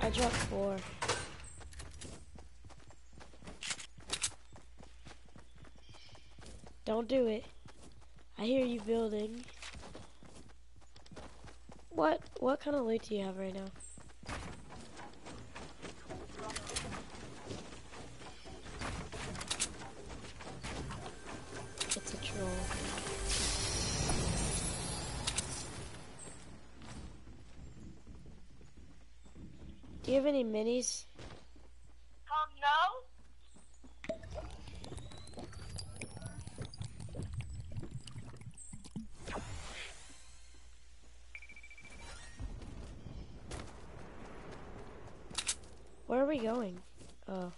I dropped 4. Don't do it. I hear you building. What kind of loot do you have right now? It's a troll. Do you have any minis? No. Where are we going? Oh.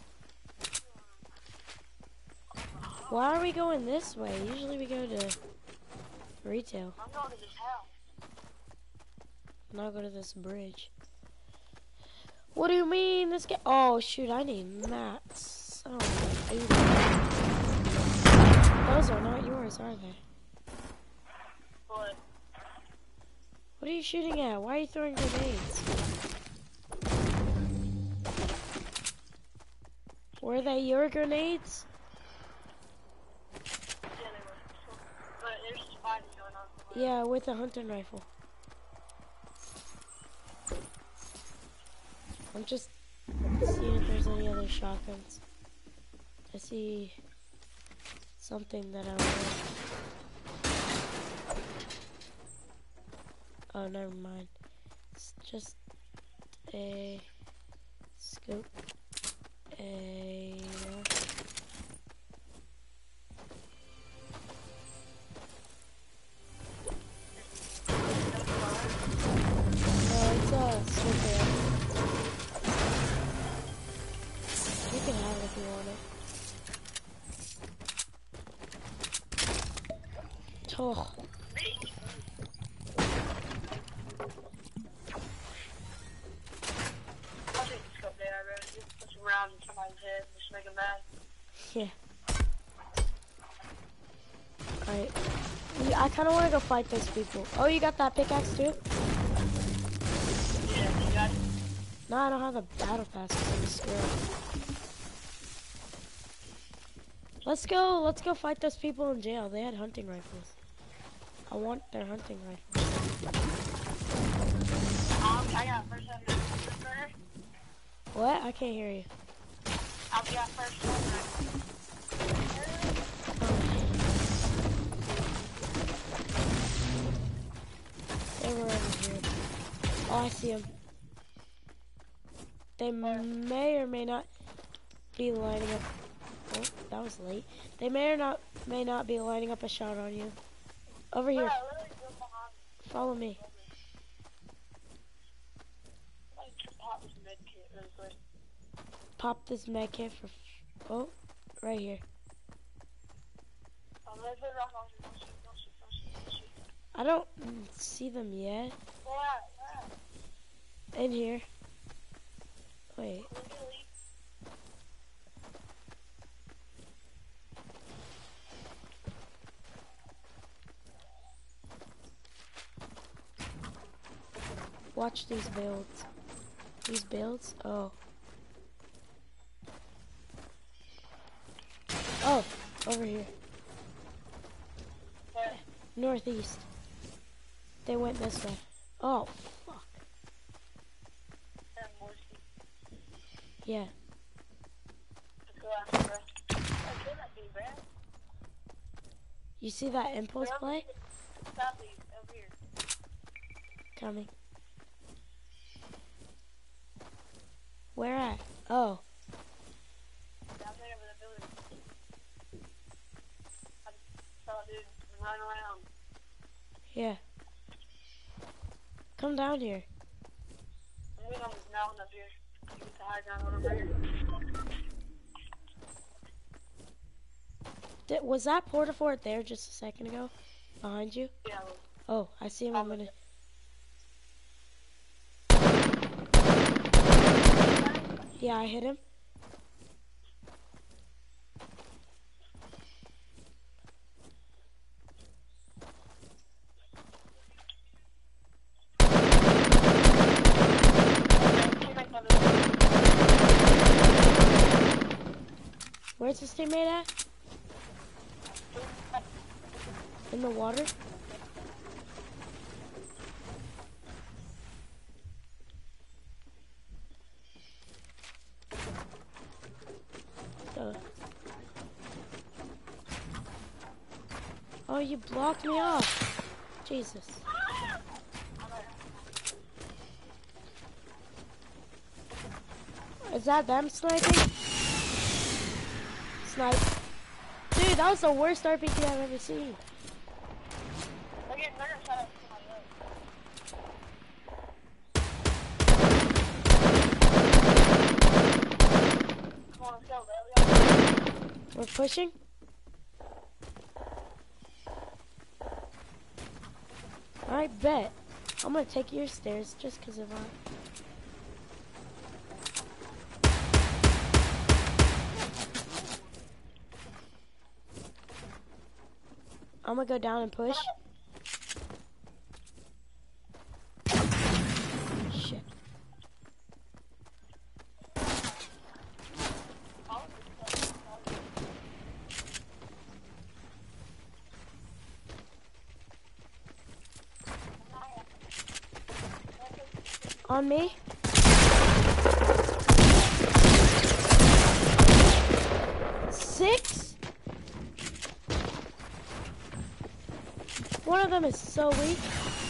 Why are we going this way? Usually we go to retail. I'm going to this house. Now go to this bridge. What do you mean? This guy? Oh shoot! I need mats. Oh, those are not yours, are they? What? What are you shooting at? Why are you throwing grenades? Were they your grenades? Yeah, they were. But there's just fighting going on. Yeah, with a hunting rifle. I'm just seeing if there's any other shotguns. I see something that I want. Oh, never mind. It's just a scope. No, it's a super. You can have it if you want it. Oh. I'll take the scope there, bro. Just put some rounds in somebody's head and just make them mad. Yeah. Alright. I kind of want to go fight those people. Oh, you got that pickaxe too? Yeah, you got it. No, I don't have the battle pass because I'm a squirrel. Let's go fight those people in jail. They had hunting rifles. I want their hunting rifles. I got first one. What? I can't hear you. I'll be out first one. They were over here. Oh, I see them. They may or may not be lining up. Oh, that was late. They may or may not be lining up a shot on you. Over here. Follow me. Pop this med kit for. Oh, right here. I don't see them yet. In here. Wait. Watch these builds. These builds? Oh. Oh, over here. Northeast. They went this way. Oh, fuck. Yeah. You see that impulse play? Coming. Where at? Oh. Down there over the building. I just saw a dude run around. Yeah. Come down here. I'm going on this mountain up here. Get the high ground over here. Was that porta fort there just a second ago? Behind you? Yeah. Oh, I see him. I'm gonna. Yeah, I hit him. Where's this teammate at? In the water? Oh, you blocked me off. Jesus. Is that them sniping? Snipe. Dude, that was the worst RPG I've ever seen. We're pushing? I bet. I'm gonna take your stairs just because of that. I'm gonna go down and push. Shit. On me. Six? One of them is so weak.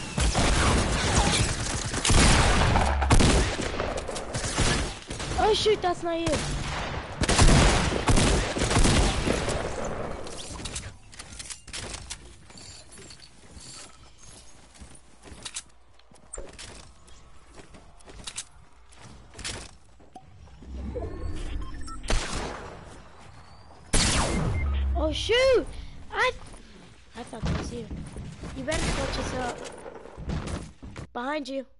Oh shoot, that's not you. Oh shoot! I thought that was you. You better clutch us up. Behind you.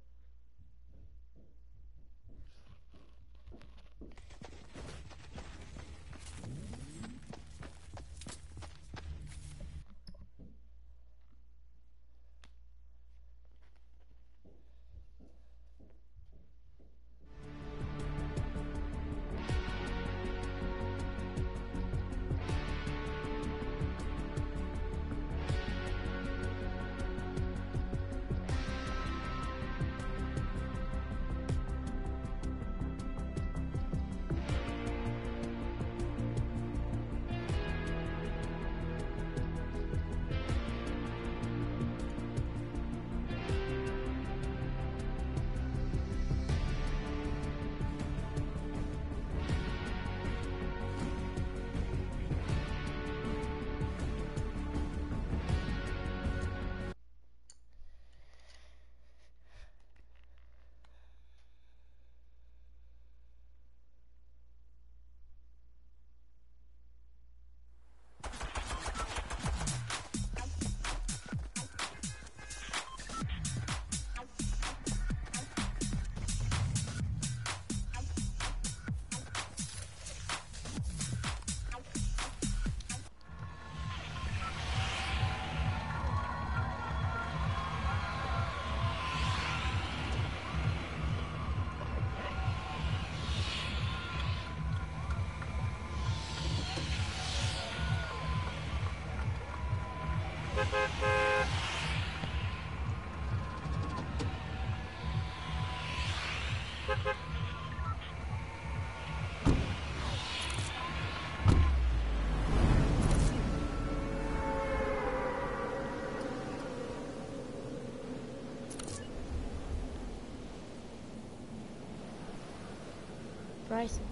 Bryson,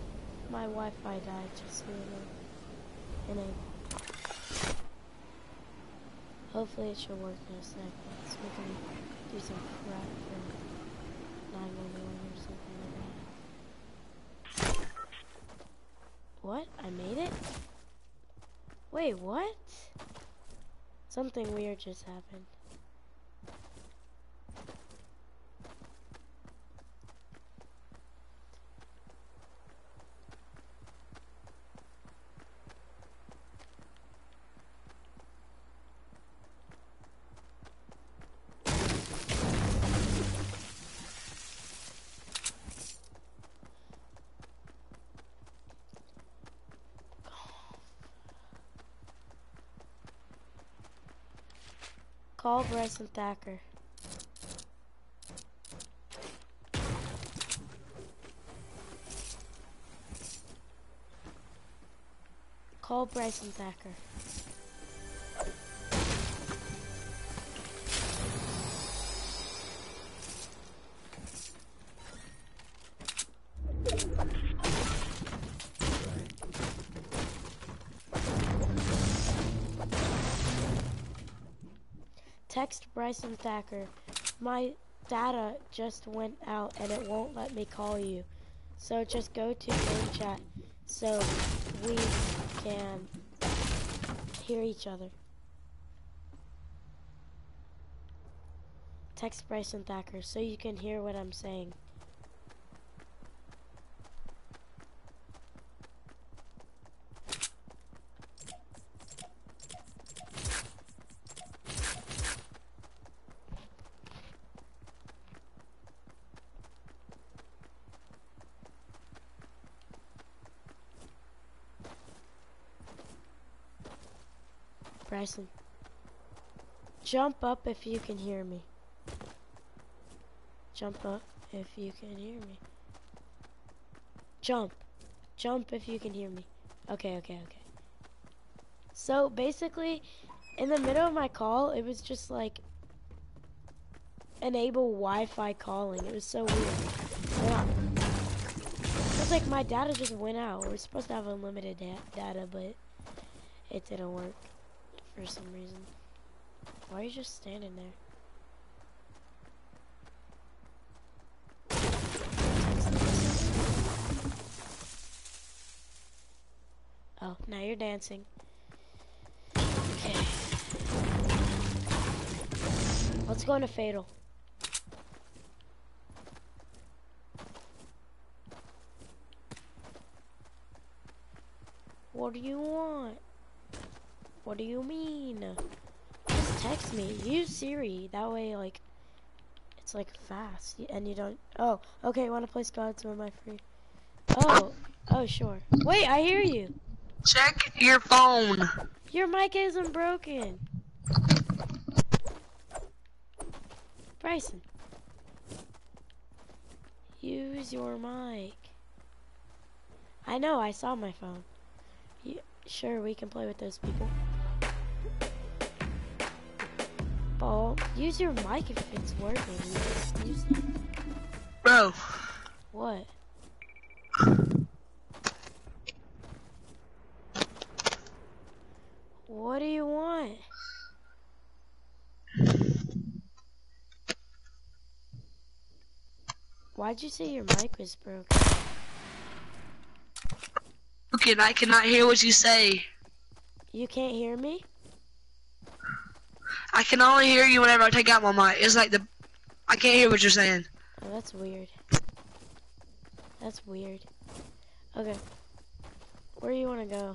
my Wi-Fi died just so you know. Hopefully it should work in a second so we can do some crap for 911 or something like that. What? I made it? Wait, what? Something weird just happened. Call Bryson Thacker. Call Bryson Thacker. Text Bryson Thacker. My data just went out and it won't let me call you. So just go to game chat so we can hear each other. Text Bryson Thacker so you can hear what I'm saying. Bryson, jump up if you can hear me. Jump up if you can hear me. Jump. Jump if you can hear me. Okay. So basically, in the middle of my call, it was just like enable Wi-Fi calling. It was so weird. Yeah. It was like my data just went out. We're supposed to have unlimited data, but it didn't work for some reason. Why are you just standing there? Oh, now you're dancing. Okay. Let's go into Fatal. What do you want? What do you mean? Just text me. Use Siri. That way, like, it's like fast. And you don't. Oh, okay. Want to play Squad? So am I free? Oh, sure. Wait, I hear you. Check your phone. Your mic isn't broken. Bryson. Use your mic. I know, I saw my phone. Sure, we can play with those people. Ball, use your mic if it's working. Use it. Bro. What? What do you want? Why'd you say your mic was broken? Okay, I cannot hear what you say. You can't hear me? I can only hear you whenever I take out my mic. It's like I can't hear what you're saying. Oh, that's weird. That's weird. Okay. Where do you want to go?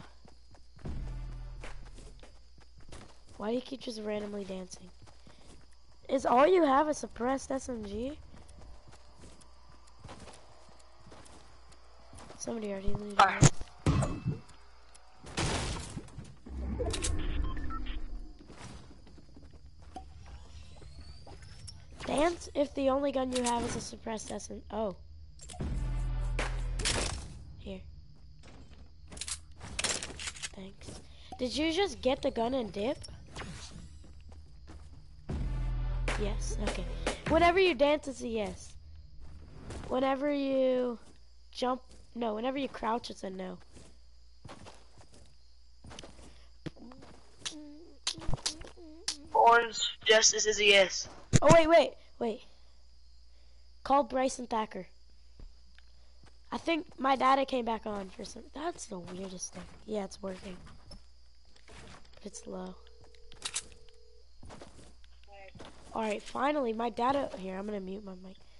Why do you keep just randomly dancing? Is all you have a suppressed SMG? Somebody already looted it. Dance if the only gun you have is a suppressed SMG. Oh. Here. Thanks. Did you just get the gun and dip? Yes, okay. Whenever you dance, it's a yes. Whenever you jump, no. Whenever you crouch, it's a no. Orange Justice is a yes. Oh, wait. Call Bryson Thacker. I think my data came back on for some. That's the weirdest thing. Yeah, it's working. But it's low. Alright, finally, my data. Here, I'm gonna mute my mic.